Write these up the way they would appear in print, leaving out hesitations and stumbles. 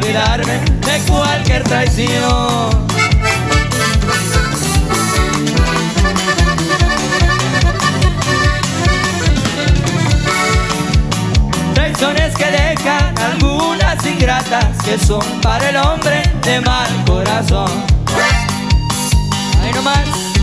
olvidarme de cualquier traición. Traiciones que dejan algunas ingratas, que son para el hombre de mal corazón. Ahí nomás.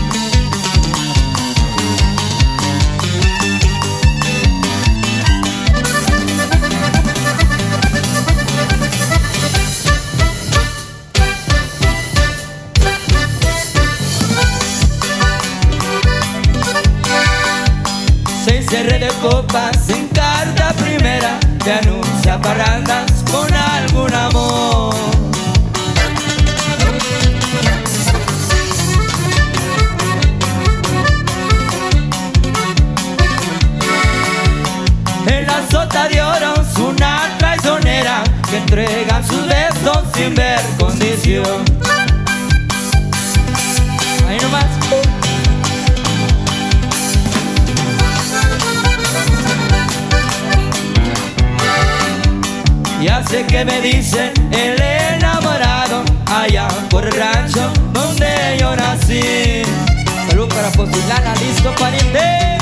Cierre de copas en carta primera, te anuncia parrandas con algún amor. En la sota de oro es una traicionera que entrega sus besos sin ver condición. Ahí nomás. Ya sé que me dicen el enamorado allá por el rancho donde yo nací. Salud para Posilana, listo pariente.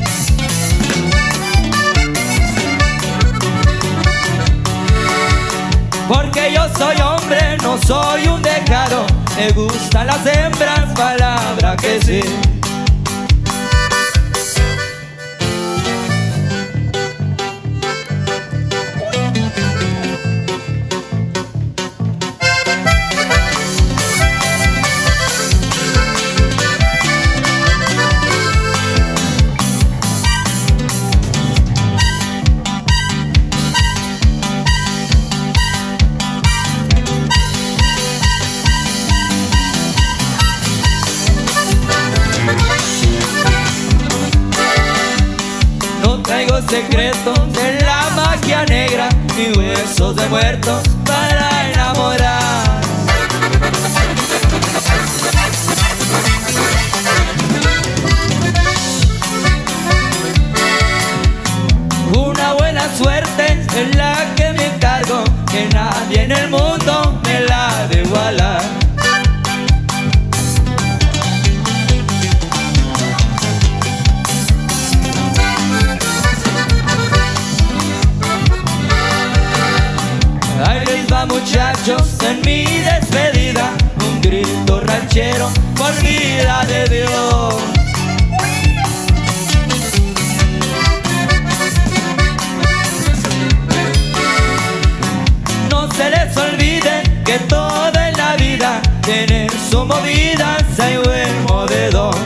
Porque yo soy hombre, no soy un dejado. Me gustan las hembras, palabra que sí. Secretos de la magia negra, ni huesos de muertos para enamorar. Una buena suerte es la que me encargo, que nadie en el mundo me la ha de igualar. Muchachos, en mi despedida, un grito ranchero por vida de Dios. No se les olvide que toda en la vida tiene su movida, hay buen movedor.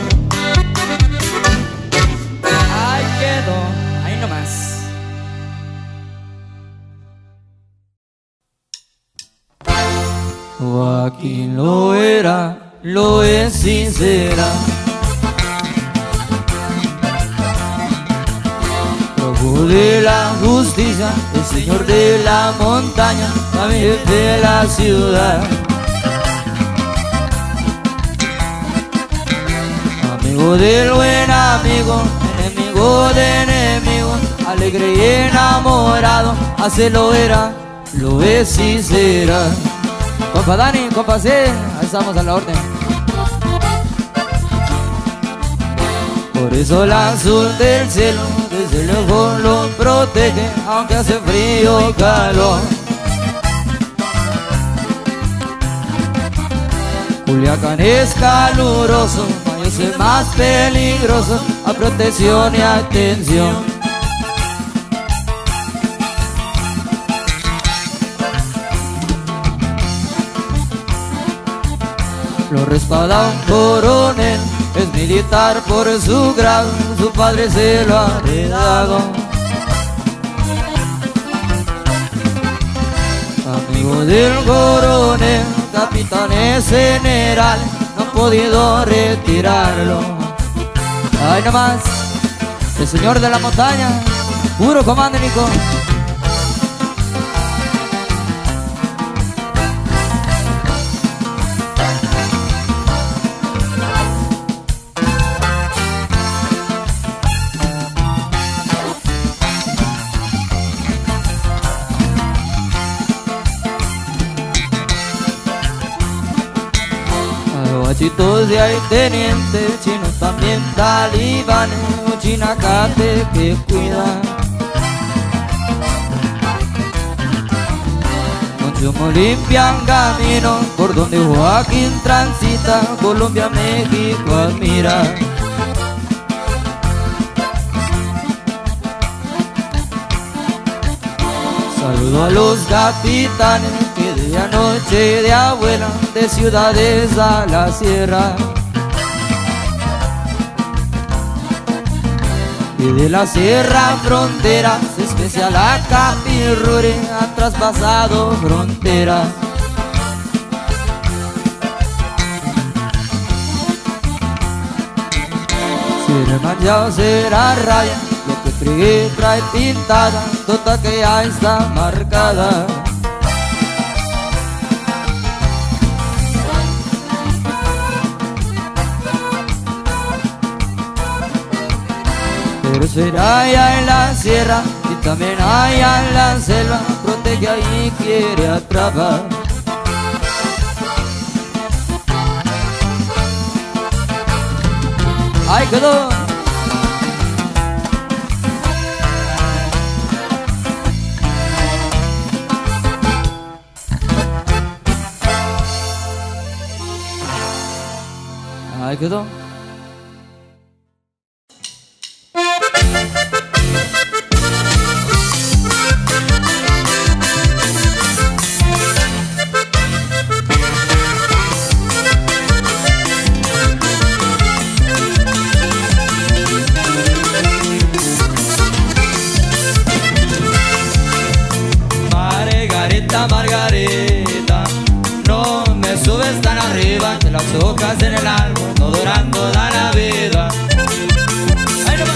Ahí quedó, ahí nomás. Joaquín lo era, lo es sincera. Prófugo de la justicia, el señor de la montaña, también de la ciudad. Amigo del buen amigo, enemigo de enemigo, alegre y enamorado, así lo era, lo es y será. Compa Dani, compa C, ahí estamos a la orden. Por eso el azul del cielo desde lejos lo protege, aunque hace frío o calor. Culiacán es caluroso, Mayos es más peligroso, a protección y atención. Lo respalda un coronel, es militar por su grado, su padre se lo ha heredado. Amigo del coronel, capitán es general, no han podido retirarlo. Ahí nomás, el señor de la montaña, puro comando, Nico. ejércitos y hay tenientes, chinos también talibanes, un chinacate que cuida. Muchos limpian caminos por donde Joaquín transita, Colombia, México admira. Saludo a los capitanes que de anoche de abuela de ciudades a la sierra, y de la sierra fronteras, especial a Capirrure, ha traspasado fronteras. Será manchado, será raya, lo que fregué trae pintada, tota que ya está marcada. Pero será allá en la sierra y también allá en la selva, protege ahí quiere atrapar. ¡Ahí quedó! Ahí quedó. Margarita, no me subes tan arriba, que las hojas en el árbol no duran toda la vida. ¡Ay, no!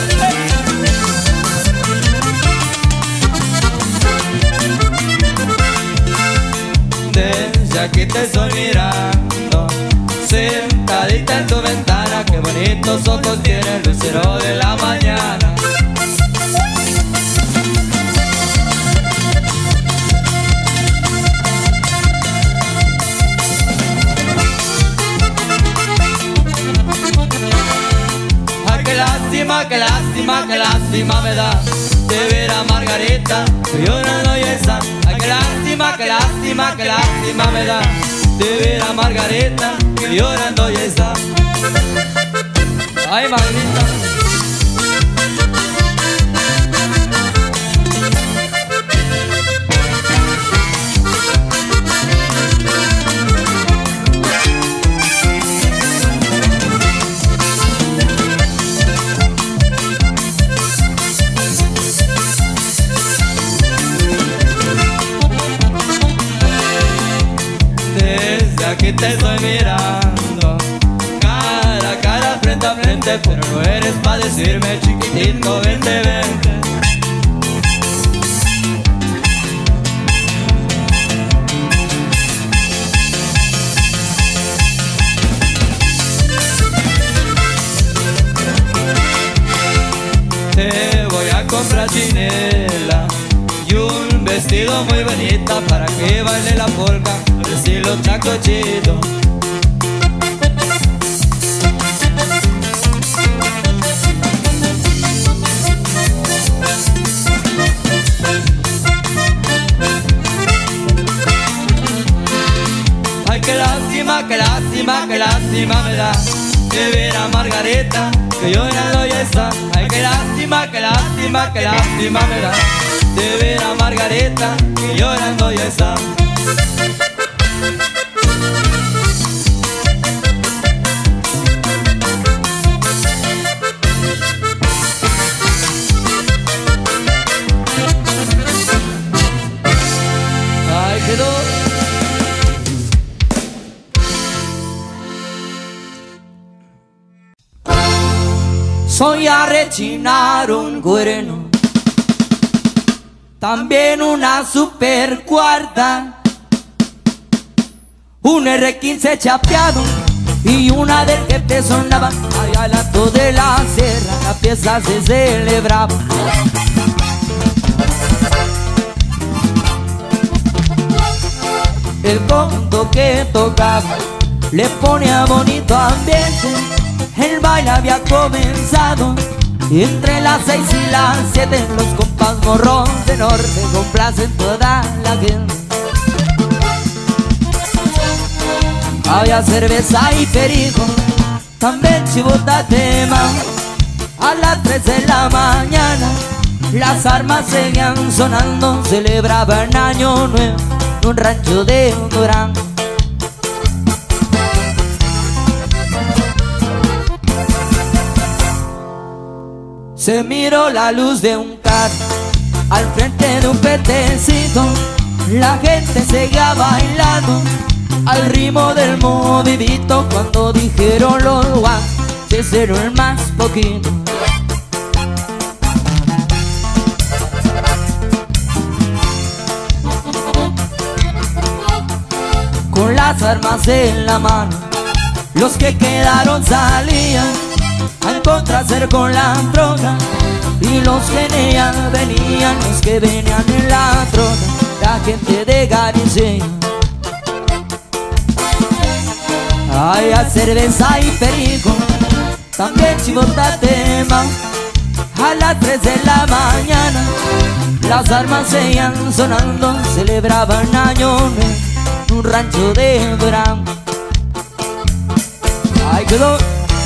Desde aquí te estoy mirando, sentadita en tu ventana, qué bonitos ojos tiene el lucero de la mañana. Qué lástima, qué lástima me da de ver a Margarita llorando y esa. Ay, qué lástima, qué lástima, qué lástima me da de ver a Margarita llorando y esa. Ay, Margarita. Aquí te estoy mirando, cara a cara, frente a frente, pero no eres pa' decirme chiquitito, vente, vente. Te voy a comprar chinela y un vestido muy bonita para que baile la polka al estilo Chacochito. Ay, qué lástima, qué lástima, qué lástima me da de ver a Margarita que llorando ya está. Ay, qué lástima, qué lástima, qué lástima me da de ver a Margarita que llorando ya está. Ay, quedó. Soy a rechinar un cuerno, también una super cuarta, un R15 chapeado y una del que te sonaba. Allá al alto de la sierra la pieza se celebraba. El conto que tocaba le ponía bonito ambiente. El baile había comenzado y entre las 6 y las 7 los compas Morrón de Norte complacen toda la gente. Había cerveza y perico, también chibota tema. A las 3 de la mañana las armas seguían sonando. Celebraban Año Nuevo en un rancho de Durango. Se miró la luz de un carro al frente de un petecito. La gente seguía bailando al ritmo del movidito. Cuando dijeron los guas, se cerró el más poquito. Con las armas en la mano, los que quedaron salían a encontrarse con la troca. Y los que venían, los que venían en la troca, la gente de Garicía. Había cerveza y perico, también chibota tema. A las 3 de la mañana las armas seguían sonando. Celebraban Año Nuevo en un rancho de Durango. Ay, quedó.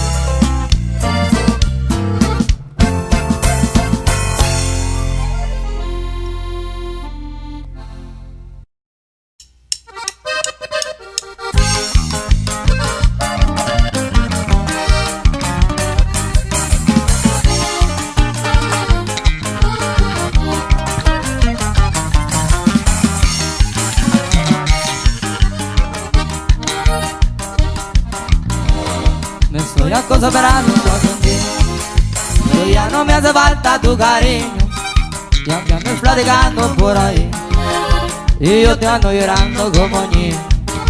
Estoy acostumbrado a sentir, pero ya no me hace falta tu cariño. Ya que andas platicando por ahí y yo te ando llorando como niño.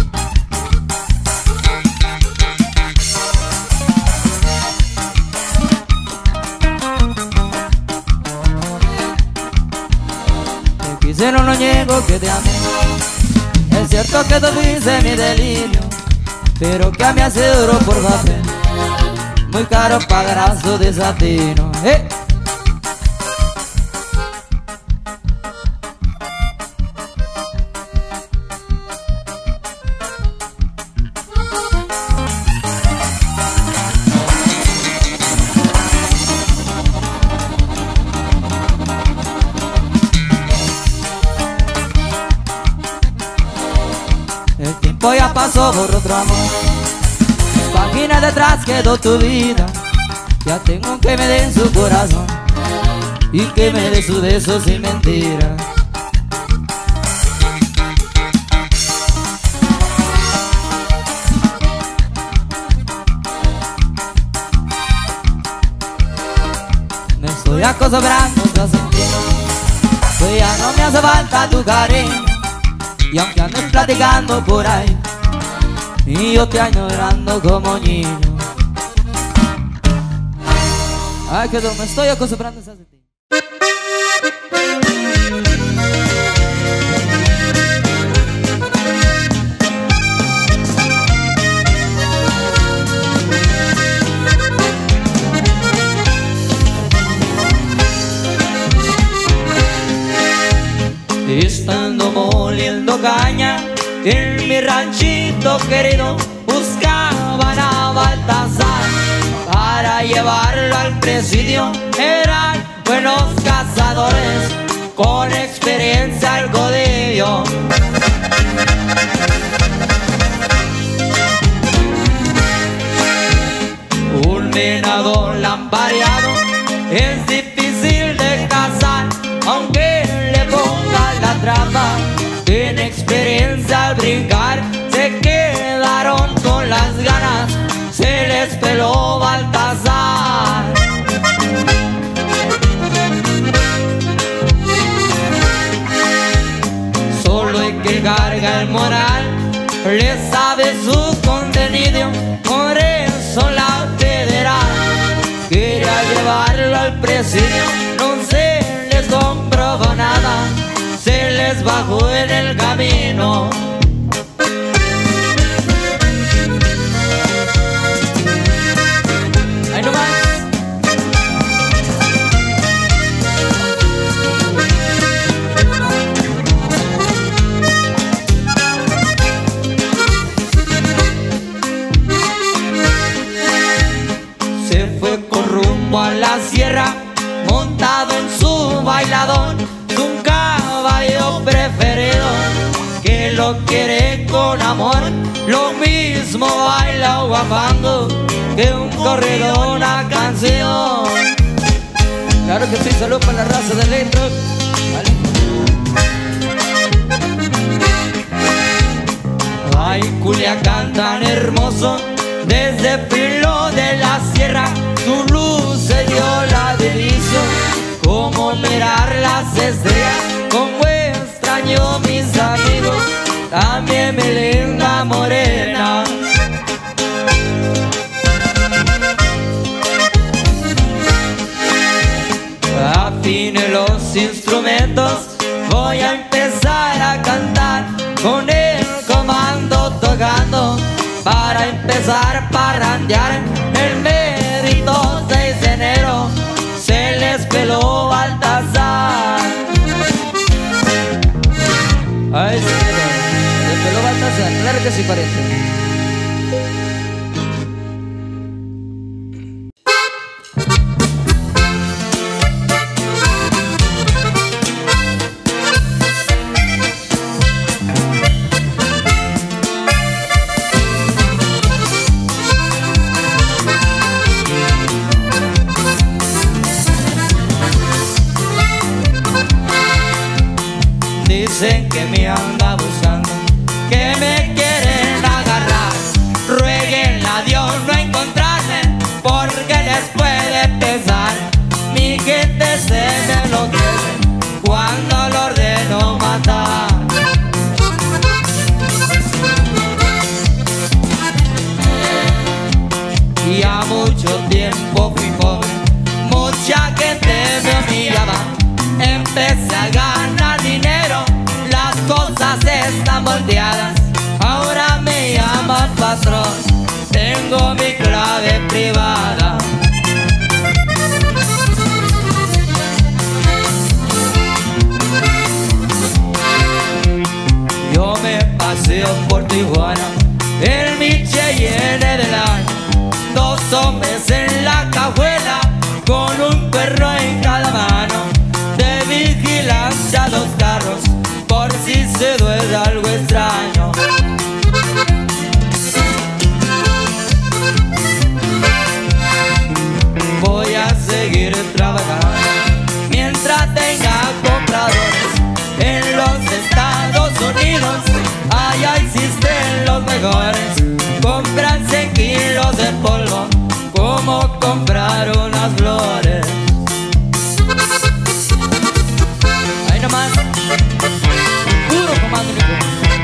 Te quise, no lo niego que te amé. Es cierto que tú fuiste mi delirio, pero que me hace duro por papel, muy caro padrazo de satino. El tiempo ya pasó por otro amor, páginas detrás quedó tu vida. Ya tengo que me den su corazón y que me dé sus besos sin mentira. Me estoy acostumbrando a sentir que ya no me hace falta tu cariño. Y aunque andes platicando por ahí y yo te ando llorando como niño. Ay, que me estoy acostumbrando a sentir. Estando moliendo caña en mi ranchito querido, buscaban a Baltasar para llevarlo al presidio. Eran buenos cazadores con experiencia al codillo. Un venado lampareado es difícil de cazar, aunque le ponga la trampa. En experiencia al brincar se quedaron con las ganas, se les peló Baltasar. Solo el que carga el moral le sabe su contenido, por eso la federal quería llevarlo al presidio. No se les comprobó nada, se les bajó en el camino. con amor, lo mismo baila guapango que un corrido, una canción. Claro que sí, salud para la raza del electro. Vale. Ay, Culiacán tan hermoso, desde Filo de la Sierra, tu luz se dio la delicia. Como mirar las estrellas, como extraño mis amigos, también mi linda morena. Afine los instrumentos, voy a empezar a cantar con el comando tocando, para empezar a parrandear. El mérito 6 de enero se les peló Baltasar. Ay, señor, se les peló Baltasar, claro que sí parece. Dicen que me anda buscando, que me quieren agarrar. Rueguen a Dios no encontrarme, porque les puede pesar. Mi gente se me enloquece cuando lo ordeno matar. Y a mucho tiempo fui pobre, mucha gente me humillaba. Empecé a ganar dinero, las cosas están volteadas. Ahora me llaman patrón, tengo mi clave privada. Yo me paseo por Tijuana, el mi Cheyenne del año. 2 hombres en la cajuela, con un perro en cada mano. De vigilancia 2 carros, por si se duele algo extraño. Voy a seguir trabajando mientras tenga compradores. En los Estados Unidos allá existen los mejores. Compran 100 kilos de polvo como comprar unas flores. Ahí nomás, puro comando único.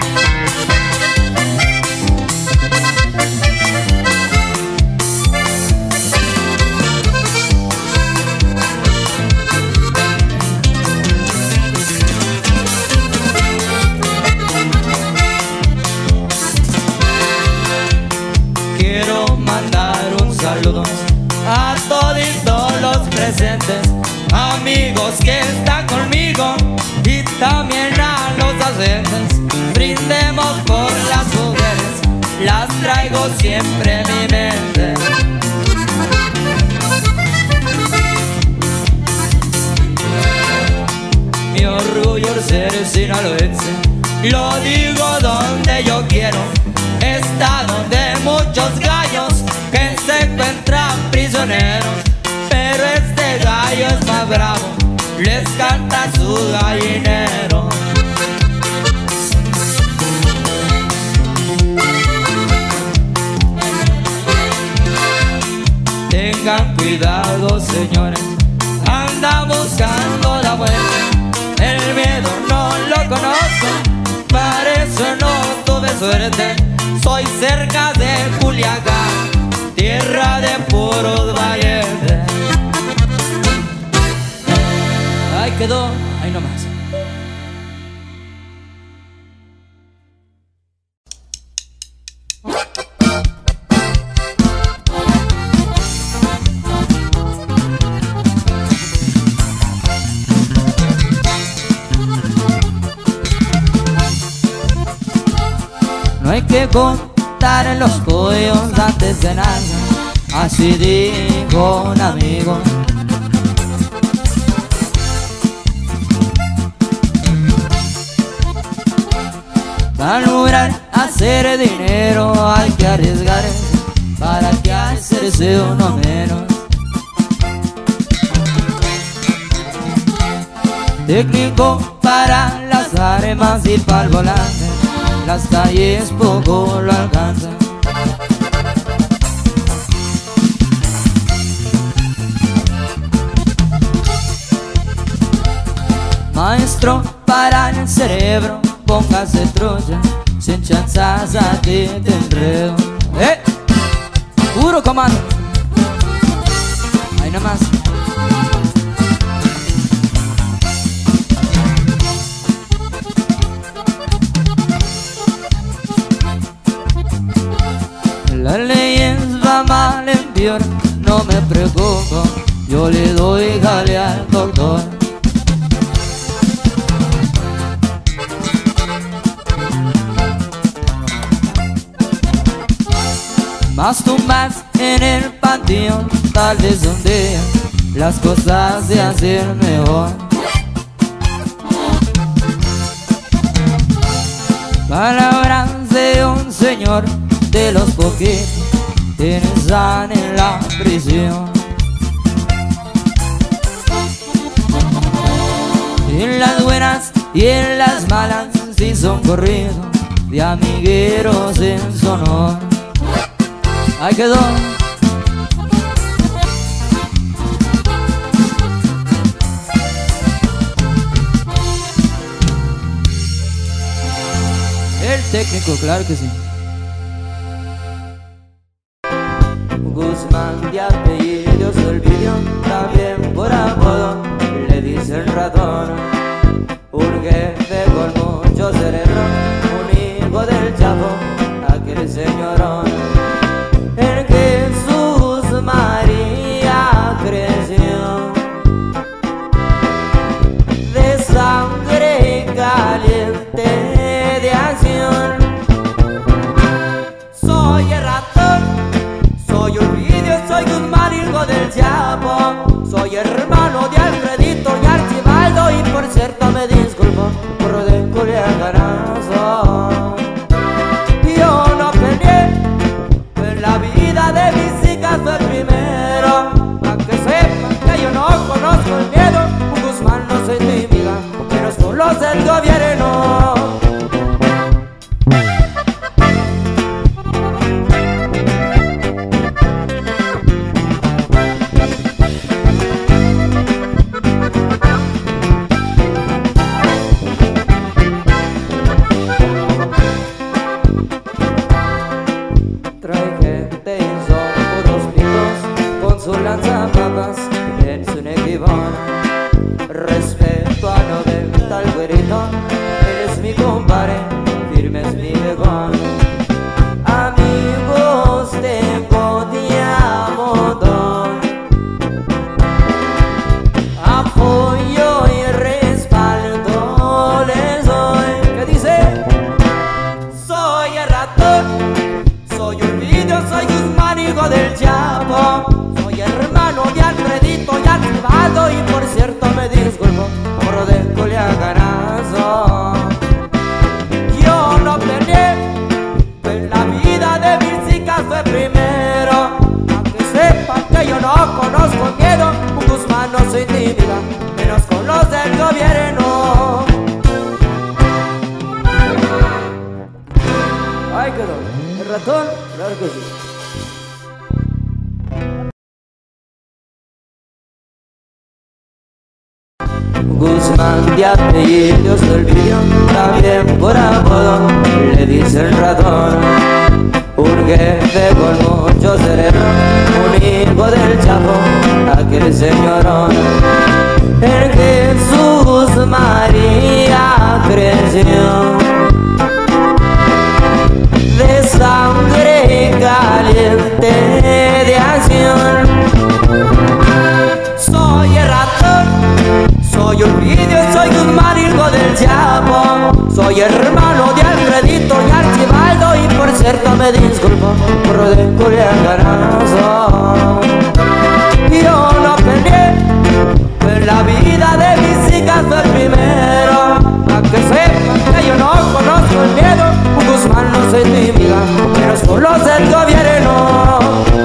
Quiero mandar un saludo a toditos los presentes, amigos que están conmigo, y también a los ausentes. Brindemos por las mujeres, las traigo siempre en mi mente. Mi orgullo es ser sinaloense, lo digo donde yo quiero. Está donde muchos gallos que se encuentran prisioneros, pero este gallo es más bravo, les canta su gallinero. Tengan cuidado, señores, anda buscando la muerte. El miedo no lo conozco, para eso no tuve suerte. Soy cerca de Culiacán, tierra de puros valientes. Ahí quedó, ahí nomás. No hay que contar en los pollos antes de nada, así dijo un amigo. Para lograr hacer dinero hay que arriesgarse para que hacerse uno menos. Técnico para las armas y para el volante, las calles poco lo alcanzan. Maestro para el cerebro, póngase trucha, sin chanzas a ti te enredo. Puro comando. Ahí nomás. Las leyes va mal en peor, no me preocupo, yo le doy jale al doctor. Más tumbas en el panteón, tal vez un día las cosas se hacen mejor. Palabras de un señor de los poquitos que están en la prisión. En las buenas y en las malas sí son corridos de amigueros en Sonora. Ahí quedó. El técnico, claro que sí. Guzmán de apellido se olvidó, también por apodo le dicen ratón. Un jefe con mucho cerebro, un hijo del Chapo, aquel señorón. En Jesús María creció, de sangre caliente de acción. Soy el ratón, soy Ovidio, soy Guzmán, hijo del Chapo. Soy hermano de Alfredito y Archibaldo, y por cierto me disculpo por de culiacanazo. Yo no peleé, en la vida de mis hijas fue primero. Pa' que sepan que yo no conozco el miedo, un Guzmán no se intimida, pero solo es el gobierno. Lanzapapas en su nequibón. Respeto a 90 al güerito, él es mi compadre, firme es mi vegón. Amigos tengo de a montón, apoyo y respaldo les doy. ¿Qué dice? Soy el ratón, soy Ovidio, soy Guzmán, hijo del Chapo. Hermano de Alfredito y Archibaldo, y por cierto me disculpo por de culiacanazo. Yo no peleé, en la vida de mis hijas fue primero. Pa' que sepan que yo no conozco el miedo, un Guzmán no se intimida, menos con los del gobierno. Ahí quedó, el ratón, claro que sí. Guzmán de apellido se olvidó, también por apodo le dicen ratón. Un jefe con mucho cerebro, un hijo del Chapo, aquel señorón. En Jesús María creció, de sangre caliente de acción. Soy el ratón, soy Ovidio, soy Guzmán, hijo del Chapo. Soy hermano de Alfredito y Archibaldo, y por cierto me disculpo por de culiacanazo. Yo no peleé, en la vida de mis hijas fue el primero. Pa' que sepan que yo no conozco el miedo, un Guzmán no se intimidan, menos con los del gobierno.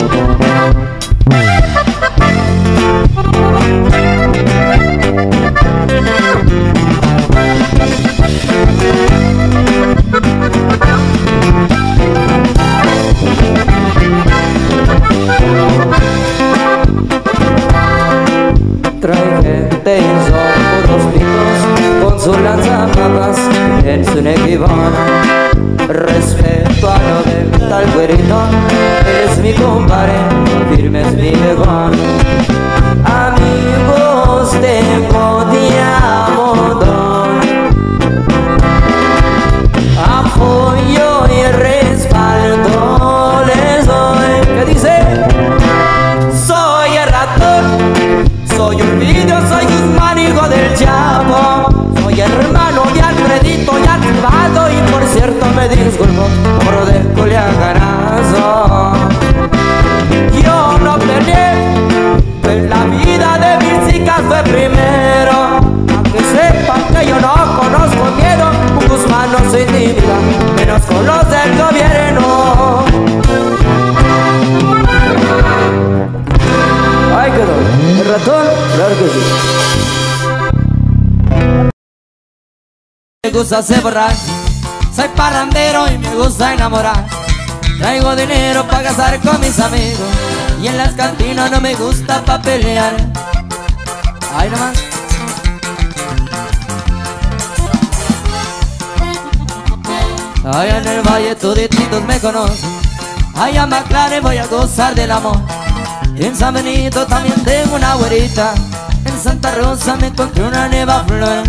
Trae gente y son puros pitos con su lanzapapas en su equivana. Respeto a 90 al güerito, es mi compadre, firme es mi vegano. Amigos tengo de amor, apoyo y respaldo les doy. ¿Qué dice? Soy el ratón, soy un vídeo, soy Guzmán, hijo del Chapo. Soy hermano de Alfredito y activado, y por cierto me disculpo por del culiacanazo. Yo no peleé, pues la vida de mis hijas fue primero. Aunque sepan que yo no conozco miedo, un Guzmán no se intimida, menos con los del gobierno. Ay, quedó. ¿El ratón? Claro que sí. Me gusta ser borracho, soy parrandero y me gusta enamorar. Traigo dinero para gastar con mis amigos, y en las cantinas no me gusta pa' pelear. Ay, nomás. Allá en el valle todititos me conocen, allá en McLaren voy a gozar del amor. En San Benito también tengo una güerita, en Santa Rosa me encontré una nueva flor.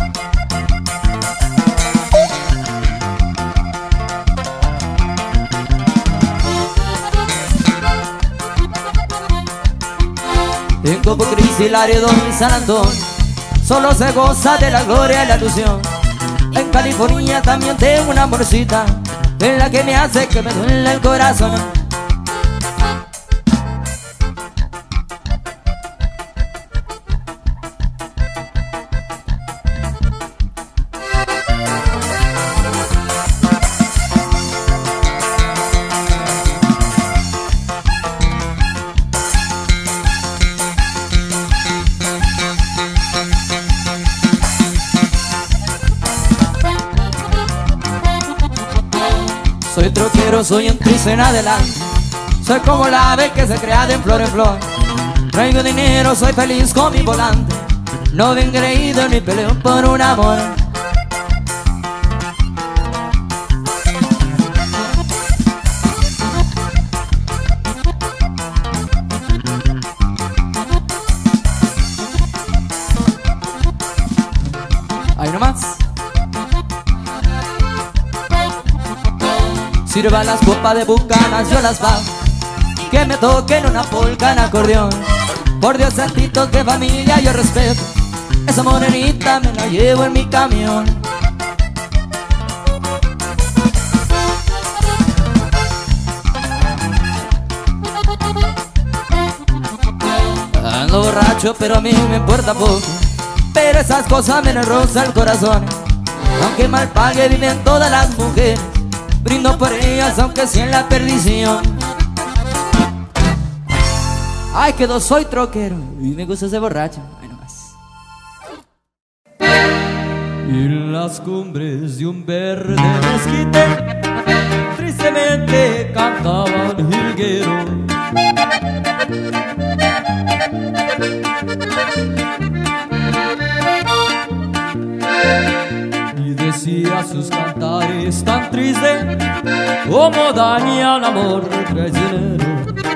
En Copo Cristi, Laredo y San Antonio solo se goza de la gloria y la ilusión. En California también tengo una amorcita, en la que me hace que me duele el corazón. Soy troquero, soy un triste en adelante, soy como la ave que se crea de flor en flor. Traigo dinero, soy feliz con mi volante, no ven creído ni peleo por un amor. Ahí nomás. Sirva las copas de bucanas, yo las bajo, que me toquen una polca en acordeón. Por Dios santito, que familia yo respeto, esa morenita me la llevo en mi camión. Ando borracho, pero a mí me importa poco, pero esas cosas me rozan el corazón. Aunque mal pague viven todas las mujeres, brindo por ellas aunque sea en la perdición. Ay, quedó, soy troquero y me gusta ser borracho. Ay, nomás. Y en las cumbres de un verde mezquite, tristemente cantaban jilguero. Y decía sus cantares tan tristes como daña el amor traicionero.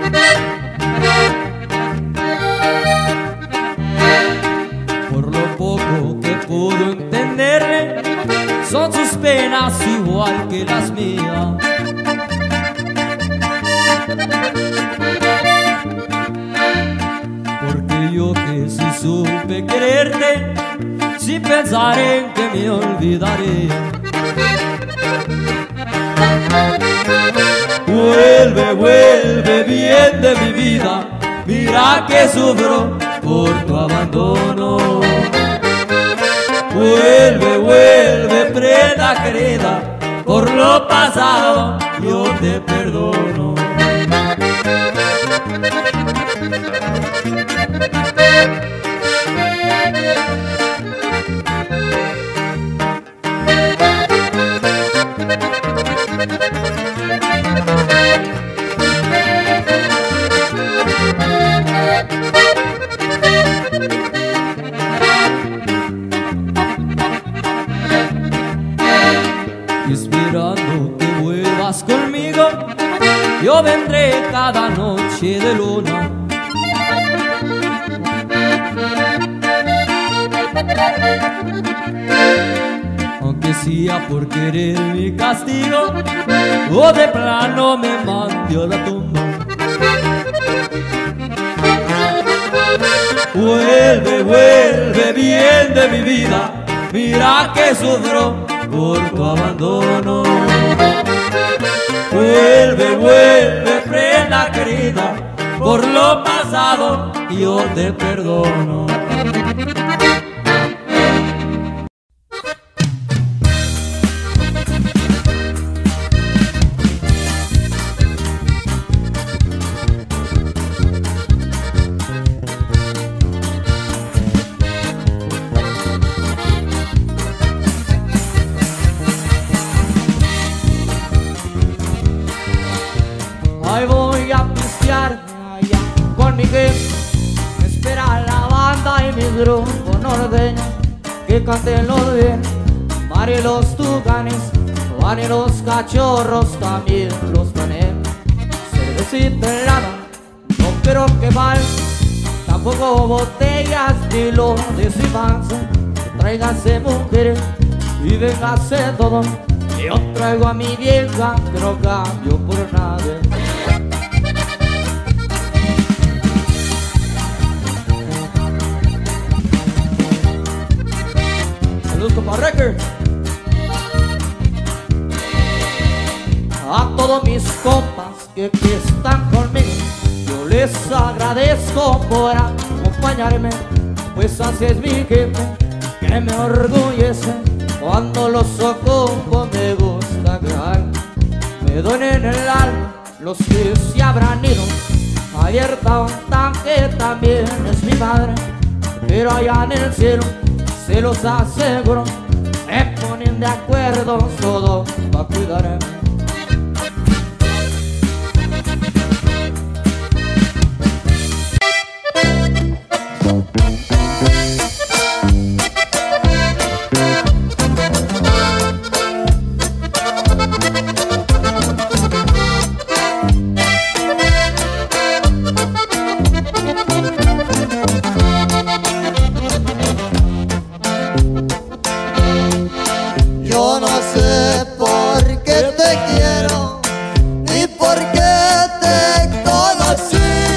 Por lo poco que pudo entenderle, son sus penas igual que las mías. Porque yo que sí supe quererte, sin pensar en que me olvidaré. Vuelve, vuelve bien de mi vida, mira que sufro por tu abandono. Vuelve, vuelve, prenda querida, por lo pasado te perdono. Y esperando que vuelvas conmigo, yo vendré cada noche de luna. Aunque sea por querer mi castigo, o de plano me mande a la tumba. Vuelve, vuelve, bien de mi vida, mira que sufro por tu abandono. Vuelve, vuelve, prenda querida, por lo pasado yo te perdono. Ahí voy a pistear allá con mi gente, me espera la banda y mi grupo norteño, que canten los bien, van y los tucanes, van y los cachorros, también los tenemos. Cervecita helada, no quiero que falte, tampoco botellas ni lo de su panza. Tráiganse mujeres y véngase todo, yo traigo a mi vieja que no cambio por nada. Saludos como Records. A todos mis compas que están conmigo, yo les agradezco por acompañarme, pues así es mi gente que me orgullece. Cuando los ocupo me gusta que me duele en el alma los que se habrán ido. Abierta un tanque también es mi madre, pero allá en el cielo se los aseguro, me ponen de acuerdo todo para cuidarme. Yo no sé por qué te quiero, ni por qué te conocí.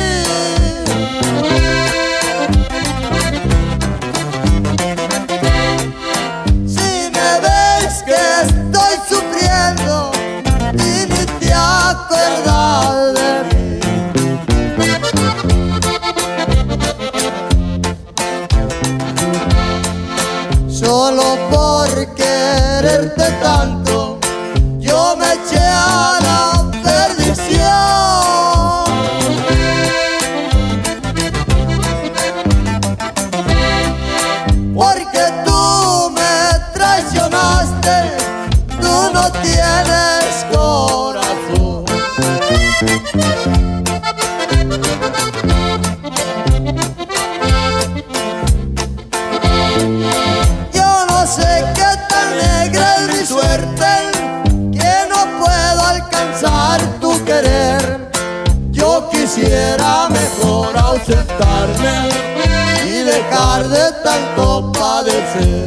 Si me ves que estoy sufriendo y ni te acuerdas de mí. Solo por quererte tanto, yo me eché a la perdición. Porque tú me traicionaste, tú no tienes corazón. Yo no sé qué tan negra es mi suerte, que no puedo alcanzar tu querer. Yo quisiera mejor ausentarme y dejar de tanto padecer.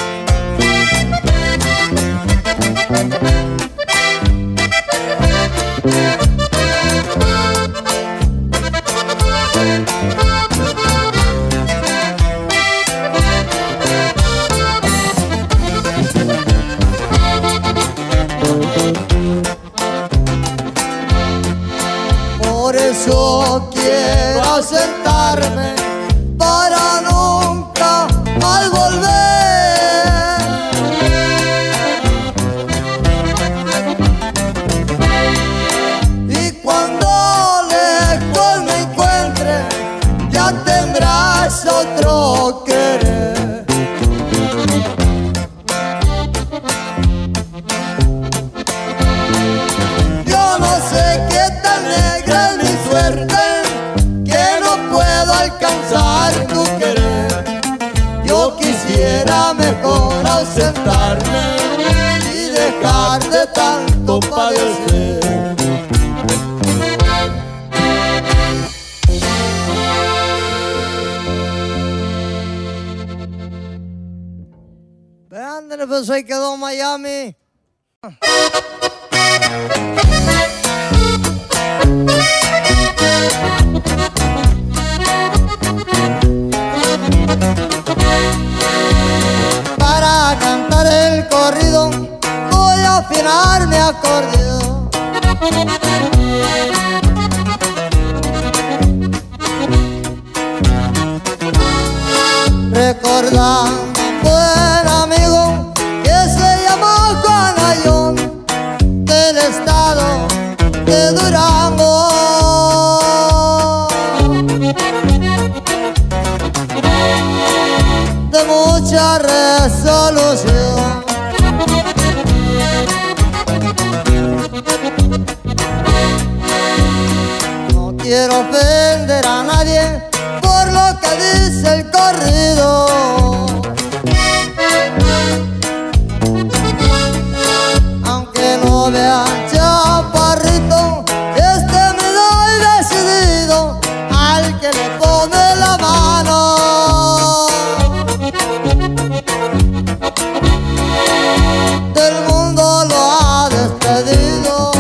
Por eso quiero ausentarme para nunca más volver. contentarme y dejar de tanto padecer. Ándale, pues ahí quedó Miami. Para cantar el corrido voy a afinar mi acordeón. Recordando un buen amigo que se llamó Juan Ayón, del estado de Durango. De mucha resolución, no quiero ofender a nadie por lo que dice el corrido. Aunque lo vean chaparrito, me doy decidido al que le pone la mano. Del mundo lo ha despedido.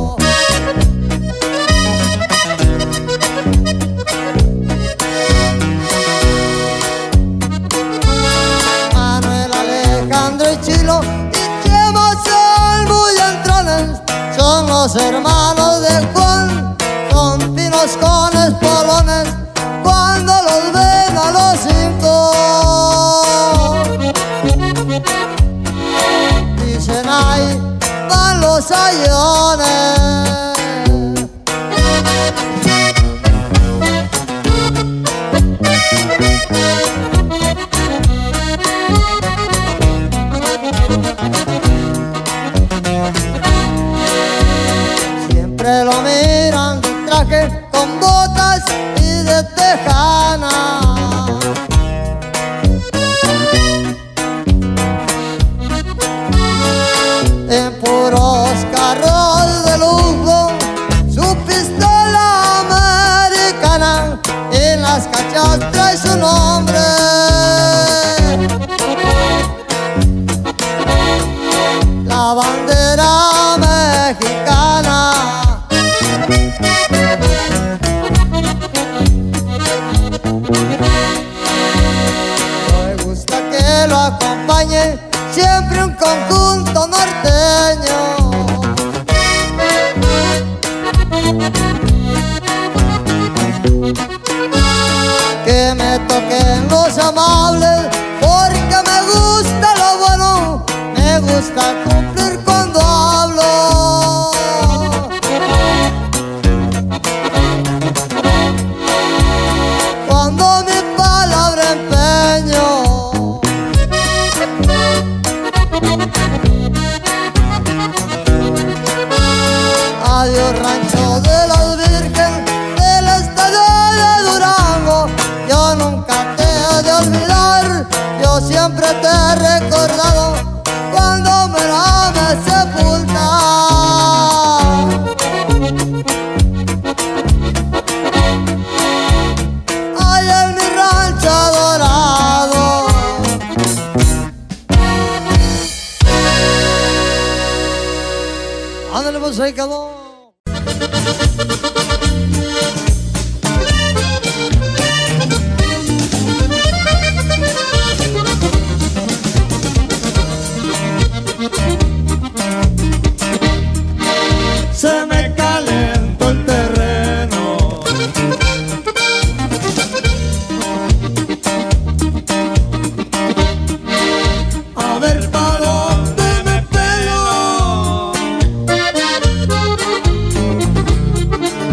Manuel, Alejandro y Chilo y Chema son muy entrones, son los hermanos de Juan, son pinos con espolones cuando los ven a los cinco. Dicen ahí van los ayones. Siempre lo miran de traje con botas y de tejana. En puros carros de lujo, su pistola americana, en las cachas trae su nombre. La bandera mexicana. Me gusta que lo acompañe siempre un conjunto norteño. Que me toquen los amables, porque me gusta lo bueno, me gusta cumplir cuando hablo. Cuando mi palabra empeño. Adiós rancho de las Virgen del estado de Durango, yo nunca te he de olvidar, yo siempre te he recordado cuando me la me sepultar. Allá en mi rancho adorado. Ándale, pues ahí quedó. Se me calentó el terreno. A ver pa' dónde me pego.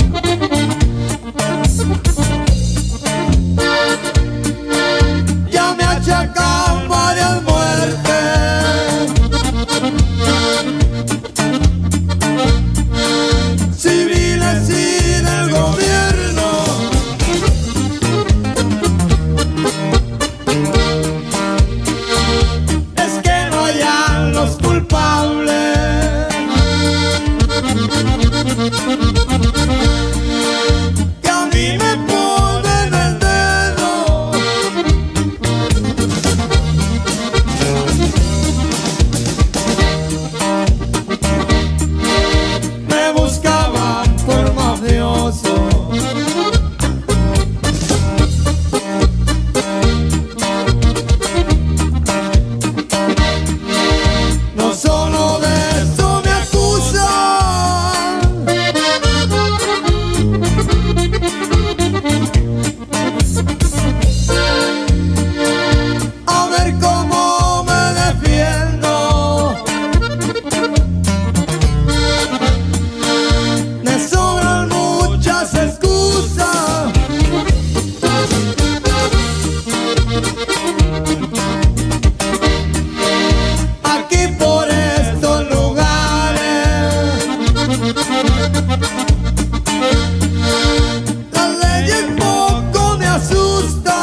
Las leyes poco me asustan.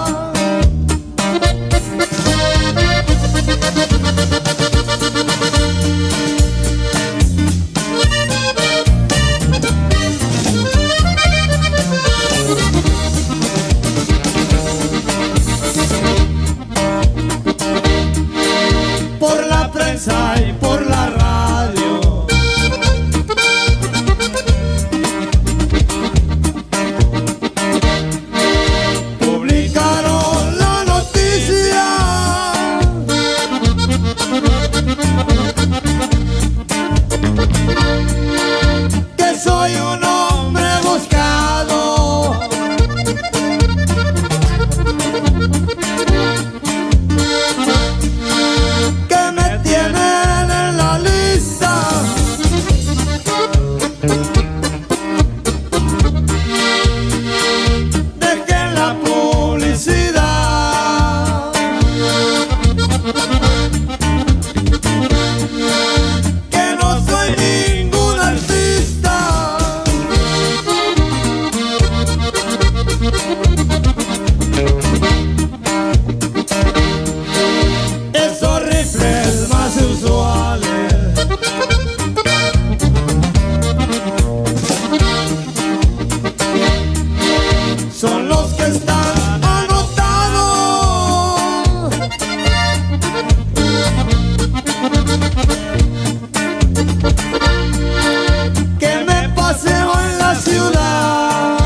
Por la prensa y por la radio publicaron la noticia que soy un hombre buscado, que me tienen en la lista. Dejen la publicidad, que no soy ningún artista. Esos rifles más usuales son los que están anotados. Que me paseo en la ciudad,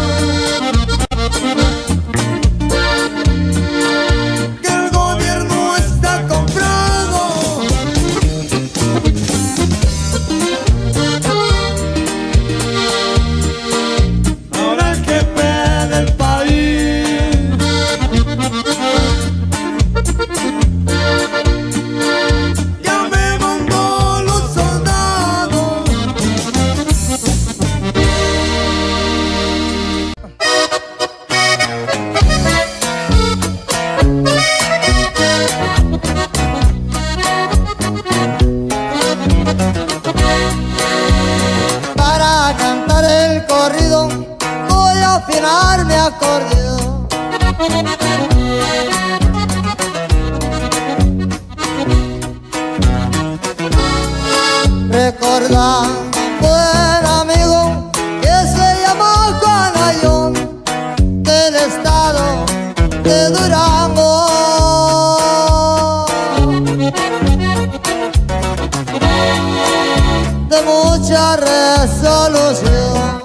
que el gobierno está comprado. Ahora el jefe del país ya me mandó los soldados. Para cantar el corrido voy a afinar mi acordeón. Recordando un buen amigo que se llama Juan Ayón, del estado de Durango. De mucha resolución,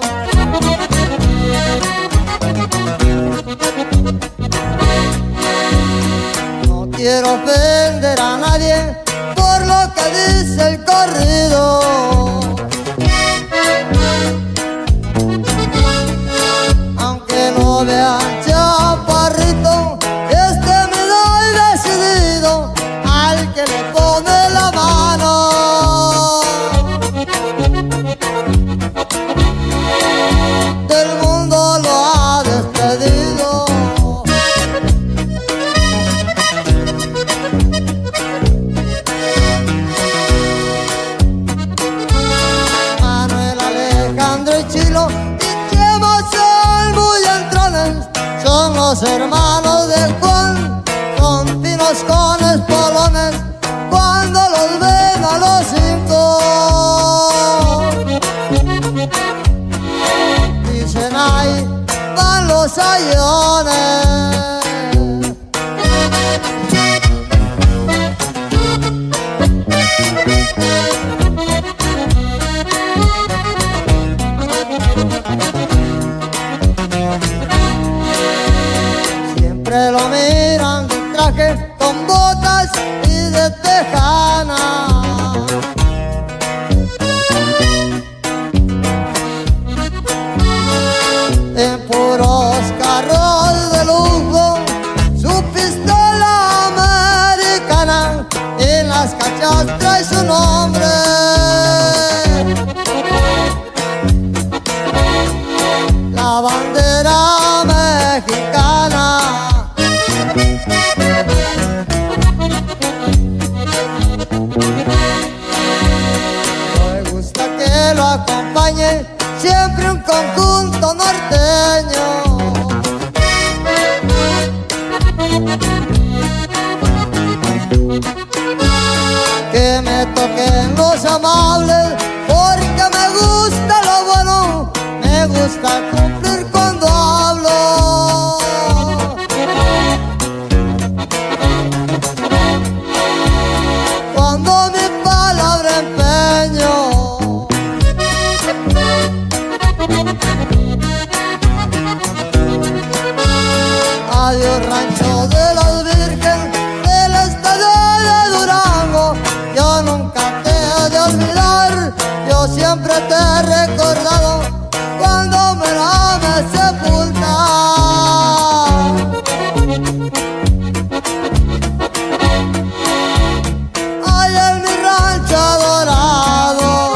no quiero ofender a nadie por lo que dice el corrido. Aunque no vean chaparrito, me doy decidido al que le pone la mano. Del mundo lo ha despedido. Manuel, Alejandro y Chilo y Chema son muy entrones, son los hermanos de Juan, son finos con espolones cuando los ven a los cinco. Dicen ahí van los ayones. Siempre lo miran de traje con botas y de tejana. En puros carros de lujo, su pistola americana, en las cachas trae su nombre. La bandera mexicana. Me gusta que lo acompañe Miami, siempre un conjunto norteño. Que me toquen los amables, porque me gusta lo bueno, me gusta cumplir cuando hablo. Cuando mi palabra empeño. Adiós rancho de las Virgen, del estadio de Durango. Yo nunca te he de olvidar, yo siempre te he recordado cuando me la me sepulta. Ay, en mi rancho adorado.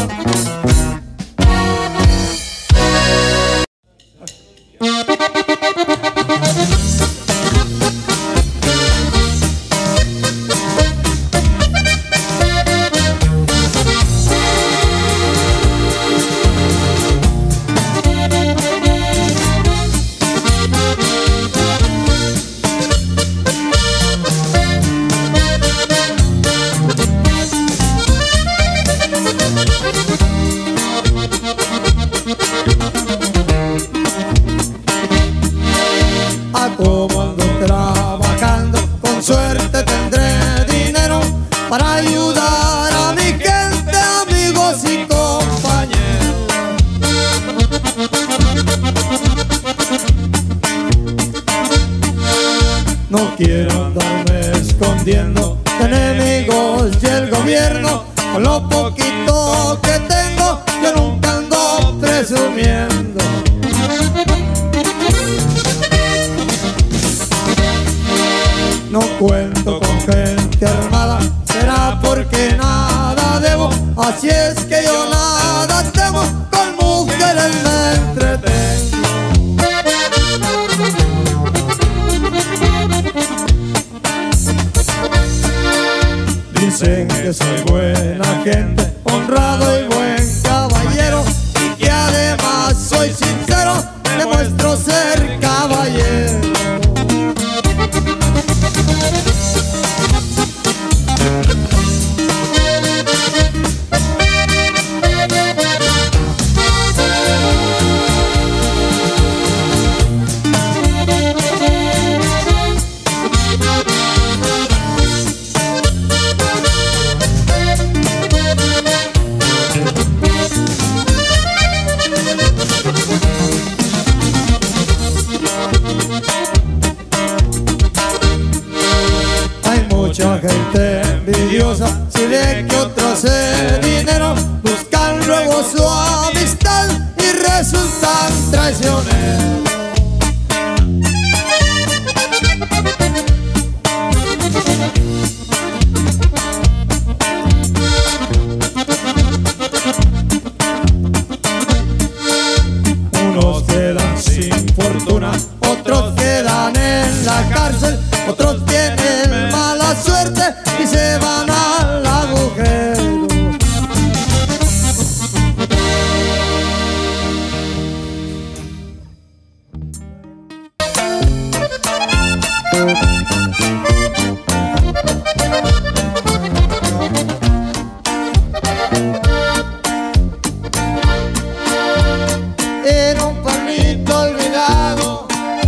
Como ando trabajando, con suerte tendré dinero para ayudar a mi gente, amigos y compañeros. No quiero andarme escondiendo de enemigos y el gobierno. Con lo poquito que tengo, yo nunca ando presumiendo. No cuento con gente armada, será porque nada debo. Así es que yo nada temo, con mujeres me entretengo. Dicen que soy buena gente, honrado y buen caballero, y que además soy sincero, demuestro ser caballero. Mucha gente envidiosa, si ve que otros se dinero, buscan luego su amistad y resultan traicioneros. Unos quedan sin fortuna, otros quedan en la cárcel, otros tienen mala suerte y se van al agujero. En un pueblito olvidado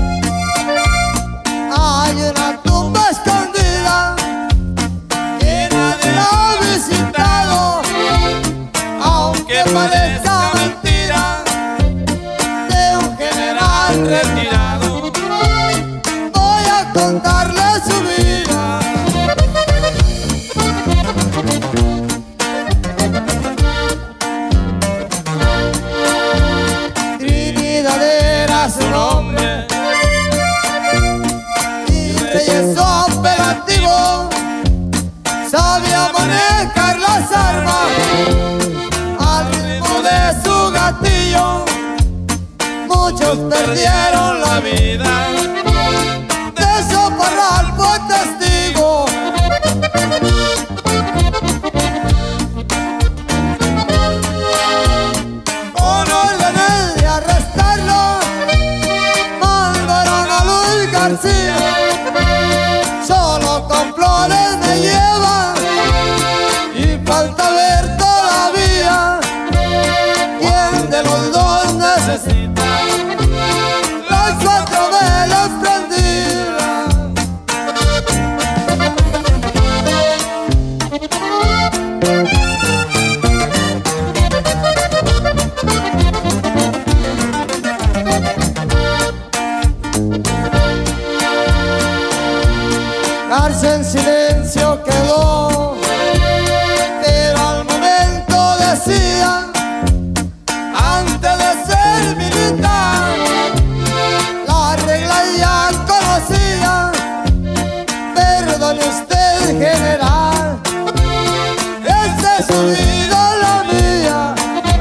hay una tumba escondida que nadie ha visitado, aunque parezca mentira, de un general retirado. Voy a contarle su vida. Trinidad era su nombre y Reyes operativo, sabía manejar las armas al ritmo de su gatillo. Muchos perdieron la vida, de Chaparral fue testigo. que los dos necesitan las 4 velas prendidas. Cárcel en silencio quedó, pero al momento decía, antes de ser militar, la regla ya conocía. Perdone usted, general, esta es su vida, la mía.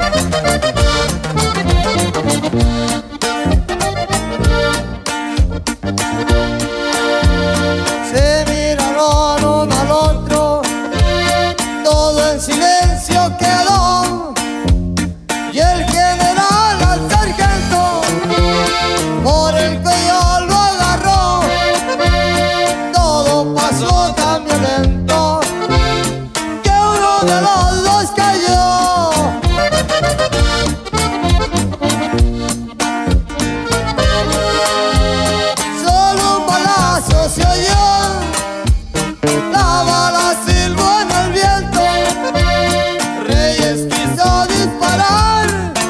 Se miraron uno al otro, todo en silencio quedó, y el general al sargento por el cuello lo agarró. Todo pasó tan violento que uno de los dos cayó. Solo un balazo se oyó, la bala silbó en el viento. Reyes quiso disparar,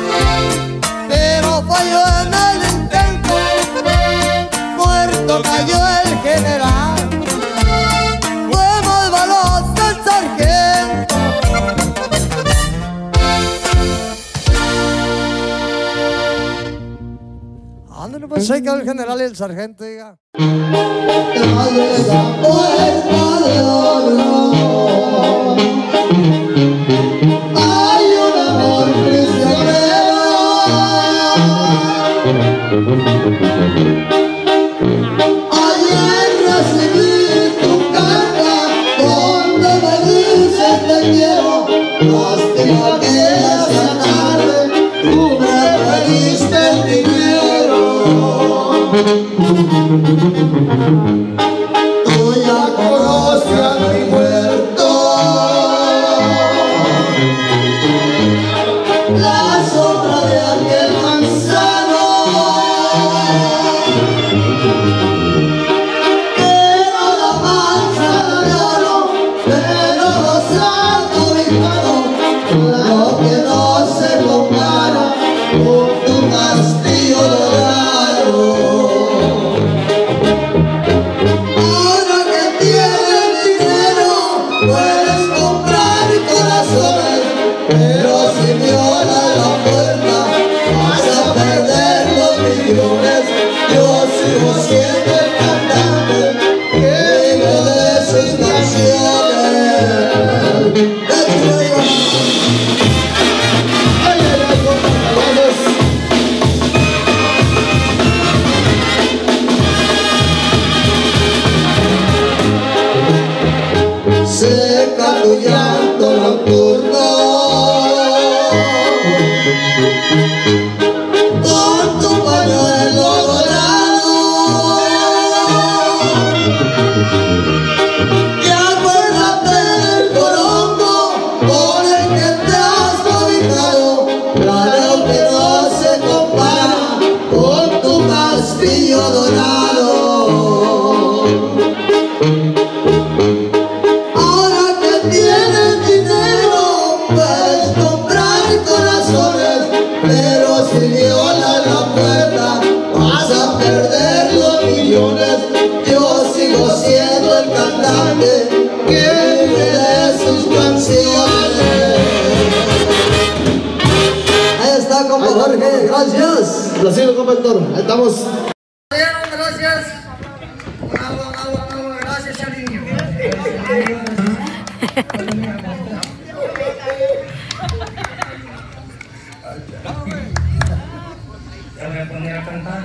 pero falló en el intento. Muerto cayó el general, fue más veloz el sargento. Ándale, pues se quedó el general y el sargento, diga. Detrás de esa puerta de oro hay un amor prisionero. Ayer recibí tu carta donde me dices te quiero. Lástima que esa tarde tú me pediste el dinero. Tú ya conoces a mi muerto, la sombra de aquel manzano, pero la manzana de oro, pero los santos hijanos, lo que no se compara con tu castillo dorado. Ahora que tienes dinero, puedes comprar corazones, pero si violas la puerta, vas a perder los millones. Yo sigo siendo el cantante que vive de sus canciones. Ay, ay, ay, seca tu llanto nocturno con tu pañuelo dorado, y acuérdate del corongo con el que te has cobijado, claro que no se compara con tu castillo dorado. Ahora que tienes dinero, puedes comprar corazones, pero si violas la puerta, vas a perder los millones. Yo sigo siendo el cantante que vive de sus canciones. Ahí está, compa Jorge, gracias. Lo sigo, compa Héctor, ahí estamos. Gracias. Bravo, gracias, Chaliño. Ya voy a poner a cantar.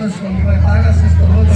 entonces cuando me pagas esto otro.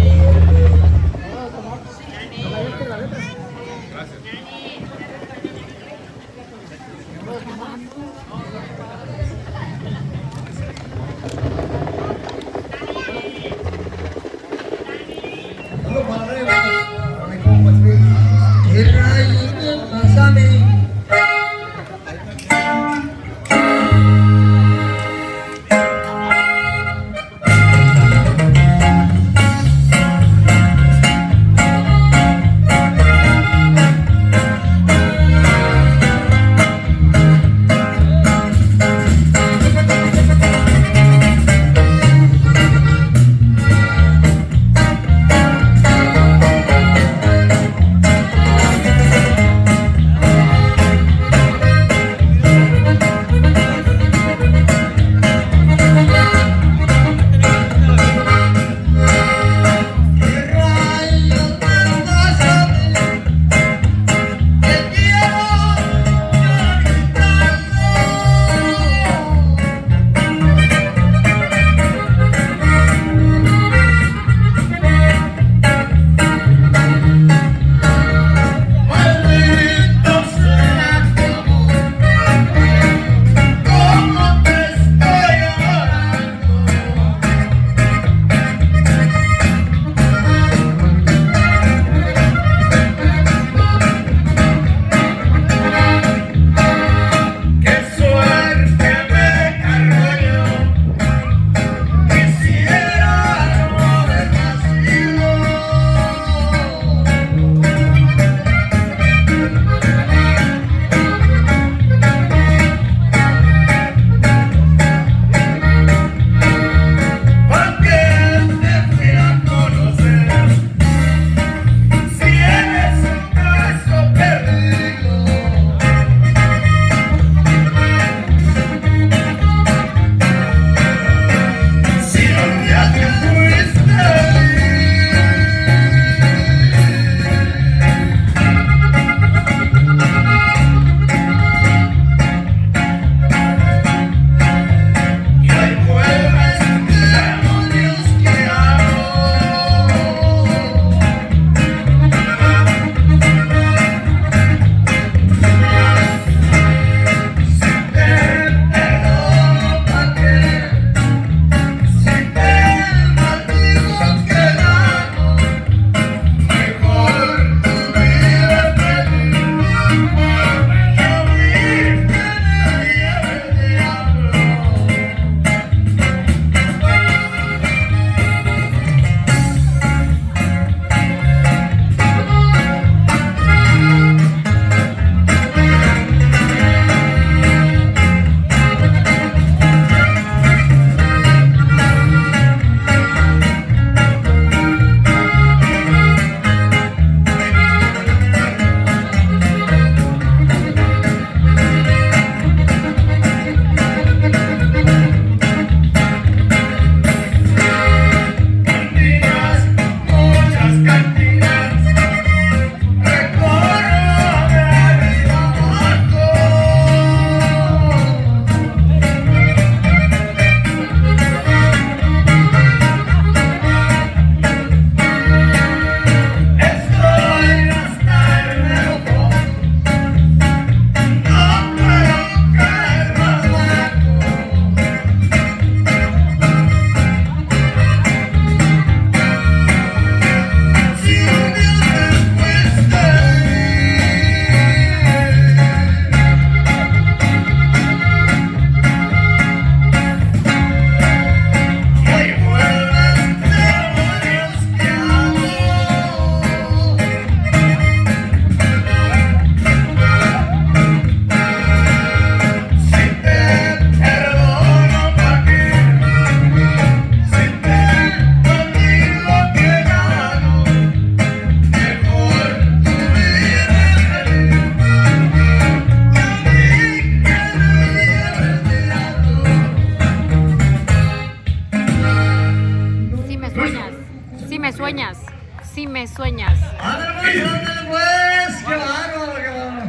Si me sueñas. Ándale pues, qué bárbaro, qué bárbaro.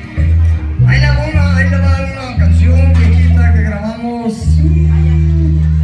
Ahí le va una canción viejita que grabamos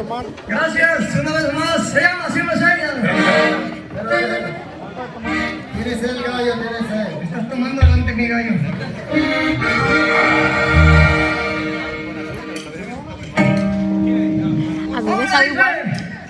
tomar. Gracias, una vez más. Se llama Sin Reseñas. Tienes el gallo, tienes el. Estás tomando adelante mi gallo. A mí me sabe igual.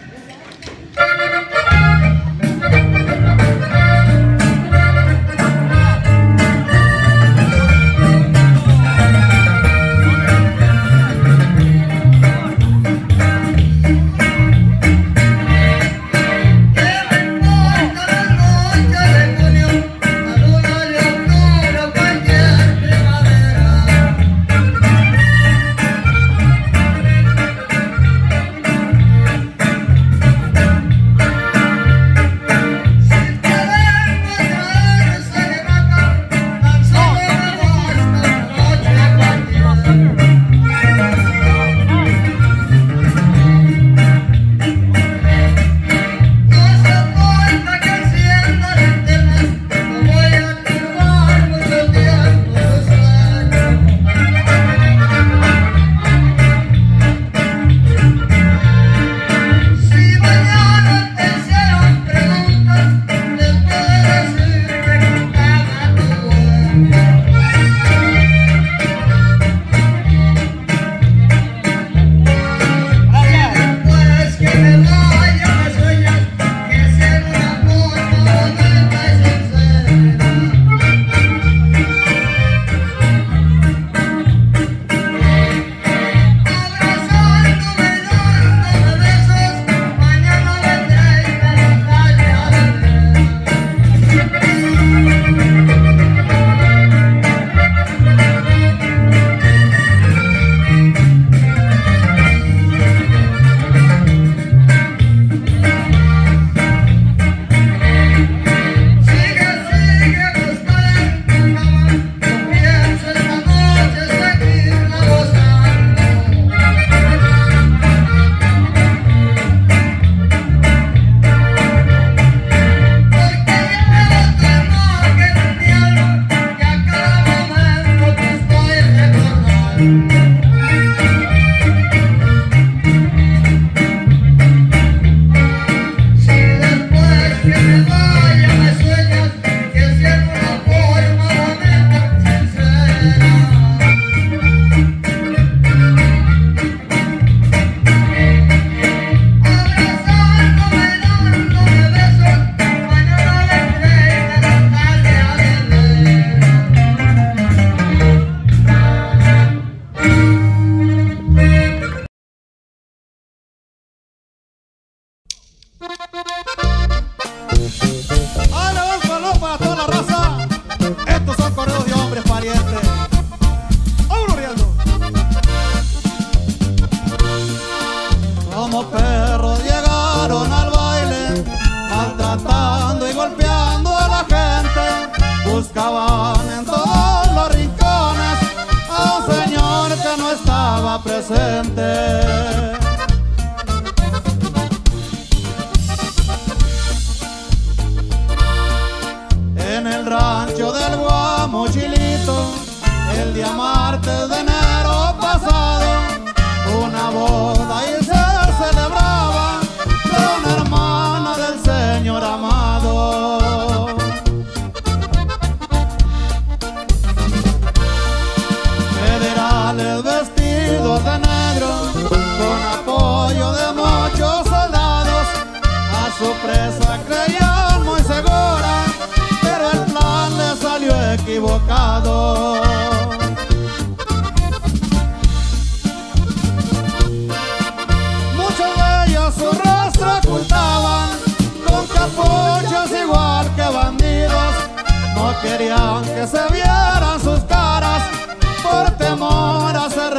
Querían que se vieran sus caras por temor a ser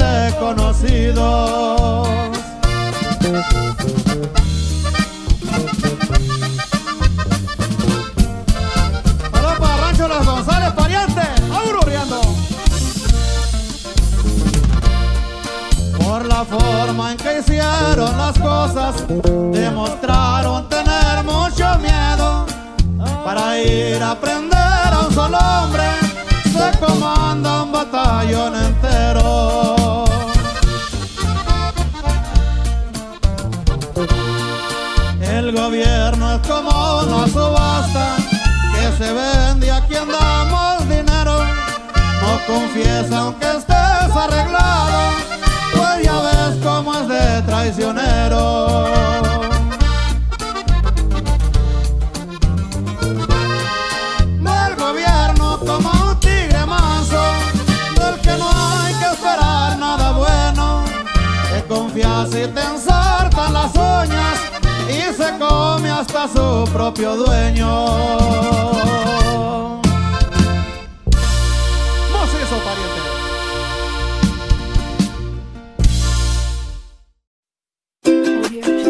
reconocidos. Saludos para Rancho Los González, pariente, aururiando. Por la forma en que hicieron las cosas, demostraron tener mucho miedo. Para ir a aprender a un solo hombre se comanda un batallón entero. El gobierno es como una subasta que se vende a quien damos dinero. No confiesa aunque estés arreglado, pues ya ves cómo es de traicionero. Del gobierno como un tigre manso, del que no hay que esperar nada bueno. Te confías y te ensartan las uñas y se come hasta su propio dueño. No sé eso, pariente.